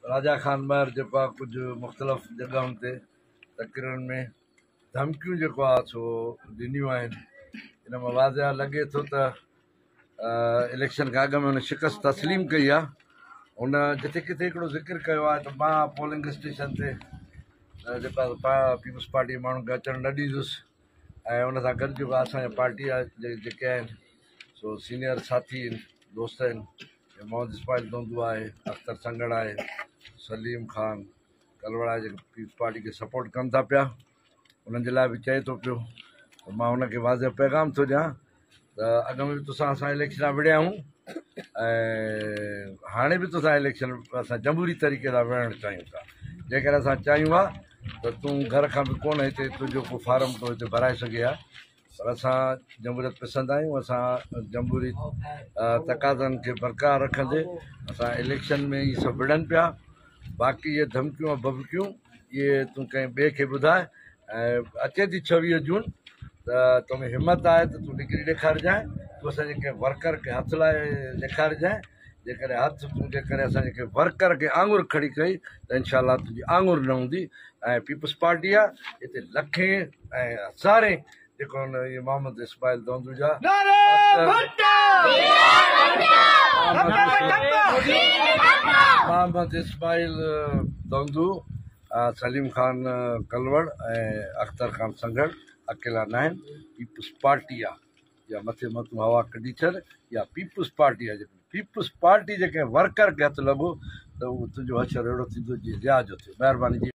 राजा खान महर जेको आहे कुझु मुख़्तलिफ़ जॻहियुनि ते तकरीरनि में धमकियूं जेको आहे सो ॾिनियूं आहिनि। इन मां वाज़िया लॻे थो त इलेक्शन खां अॻु में हुन शिकस्त तस्लीम कई आहे। हुन जिथे किथे हिकिड़ो ज़िक्र कयो आहे त मां पोलिंग स्टेशन ते जेका पीपल्स पार्टी माण्हुनि खे अचणु न ॾींदुसि ऐं हुन सां गॾु जेको असांजे पार्टी आहे जेके आहिनि सो सीनियर साथी आहिनि, दोस्त आहिनि, मोहम्मद इस्माइल दोंदू आहे, अख्तर संगड़ आहे, सलीम ख़ान कलवड़ा जेके पीपल्स पार्टी खे सपोर्ट कनि था पिया, उन्हनि जे लाइ बि चए थो पियो त मां हुनखे वाज़िह पैगाम थो ॾियां त अॻ में बि तोसां असां इलेक्शन विढ़िया आहियूं ऐं हाणे बि तोसां इलेक्शन असां जमहूरी तरीक़े सां विढ़णु चाहियूं था। जेकर असां चाहियूं आहे त तूं घर खां बि कोन हिते तुंहिंजो को फार्म तो हिते भराए सघे हा, पर असां जमहूरियत पसंदि आहियूं। असां जमहूरी तक़ाज़नि खे बरक़रार रखंदे असां इलेक्शन में इहे सभु विढ़नि पिया। बाक़ी इहे धमकियूं ऐं बबकियूं इहे तूं कंहिं ॿिए खे ॿुधाए ऐं अचे थी 26 जून त तोमें हिमत आहे त तूं निकिरी ॾेखारिजांइ, तूं असांजे कंहिं वर्कर खे हथु लाइ ॾेखारिजांइ। जेकॾहिं हथु तूं जेकॾहिं असांजे कंहिं वर्कर खे आङुर खड़ी कई त इनशा तुंहिंजी आङुर न हूंदी। ऐं पीपल्स पार्टी आहे हिते लखे ऐं हज़ारे जेको हुन इहे मोहम्मद इस्माइल दोंदू जा मोहम्मद इस्माइल दोंदू, सलीम ख़ान कलवड़ ऐं अख्तर ख़ान संगड़ अकेला न आहिनि। पीपल्स पार्टी आहे या मथे मथूं हवा कढी छॾ या पीपल्स पार्टी आहे। जेको पीपल्स पार्टी जेके वर्कर खे हथु लॻो त उहो तुंहिंजो हशर अहिड़ो थींदो जीअं जिया जो थियो। महिरबानी जी।